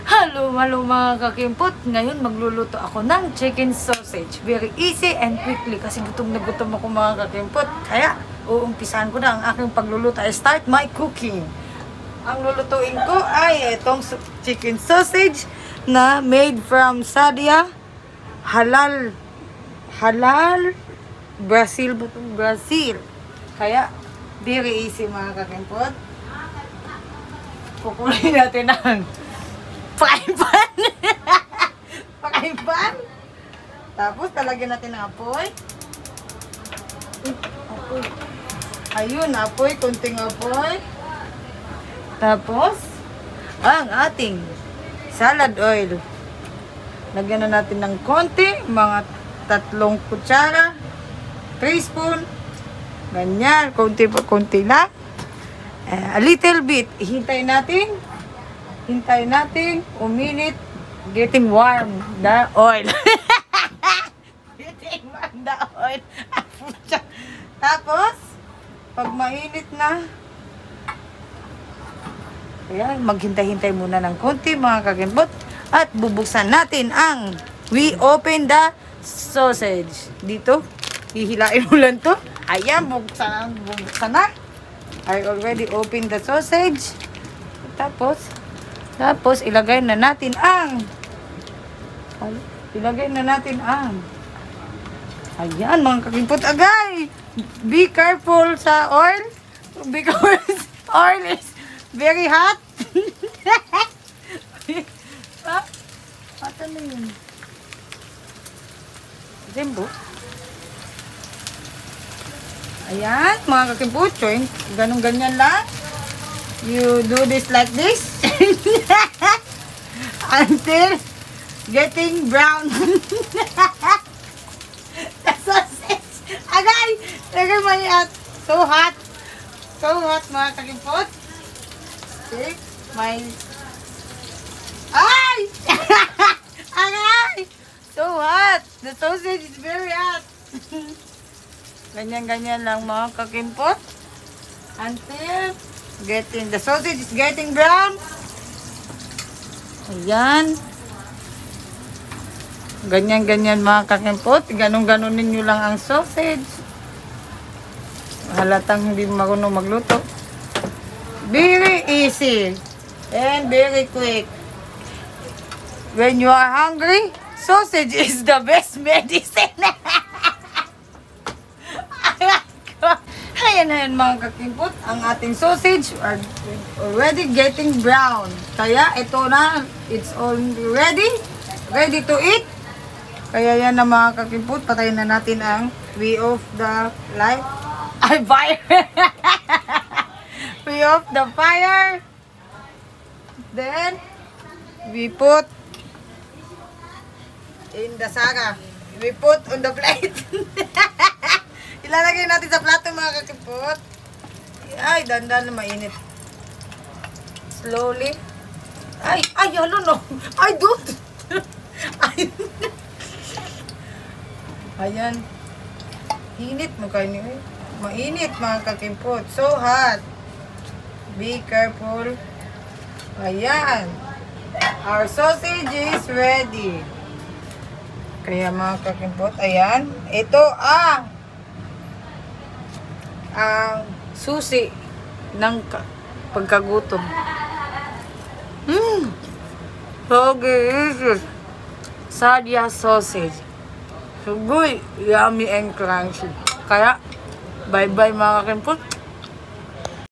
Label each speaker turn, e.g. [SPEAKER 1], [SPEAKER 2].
[SPEAKER 1] Hello mga kakimpot. Ngayon magluluto ako ng chicken sausage. Very easy and quickly kasi gutom na gutom ako mga kakimpot. Kaya uumpisahan ko na ang aking pagluluto. I start my cooking. Ang lulutuin ko ay itong chicken sausage na made from Sadia Halal Brazil. Kaya very easy mga kakimpot. Kukunin natin ang frying pan. Tapos talagyan natin ng apoy. Ayun, apoy, kunting apoy. Tapos ang ating salad oil. Lagyan na natin ng konti, mga 3 kutsara, 3 spoon. Ganyan, konti lang. A little bit. Hintayin natin uminit, getting warm the oil. Getting warm the oil. Tapos pag mainit na, ayan, maghintay-hintay muna ng konti mga kakimpot at bubuksan natin ang we open the sausage. Dito hihilain mo lang to. Ayan, bubuksan na. I already opened the sausage. Tapos ilagay na natin ang ayan mga kakimpot, agay. Be careful sa oil because oil is very hot. Ano na yun? Jimbo. Ayan, mga kakimpot, ganun-ganyan lang. You do this like this until getting brown. The sausage. Agay! Lagay mo yan. So hot mga kakimpot. See? Ay! Agay! So hot. The sausage is very hot. Ganyan-ganyan lang mga kakimpot. Until the sausage is getting brown. Ayan. Ganyan-ganyan mga kakimpot. Ganun-ganunin nyo lang ang sausage. Halatang hindi marunong magluto. Very easy. And very quick. When you are hungry, sausage is the best medicine. Ayan mga kakimpot, ang ating sausage are already getting brown. Kaya ito na, it's already ready to eat. Kaya yan na mga kakimpot, patayin na natin ang we off the light. Fire! We off the fire. Then we put in the saga. We put on the plate. Ilalagay natin sa plato mga kakimpot. Ay, dandan na mainit. Slowly. Ay, hello no. Ay, dude. Ay. Ayan. Init mo kayo niyo. Mainit mga kakimpot. So hot. Be careful. Ayan. Our sausage is ready. Kaya mga kakimpot, ayan. Ito ang susi ng pagkagutom. So delicious. Sadia sausage. So good, yummy and crunchy. Kaya, bye-bye mga kakimpot.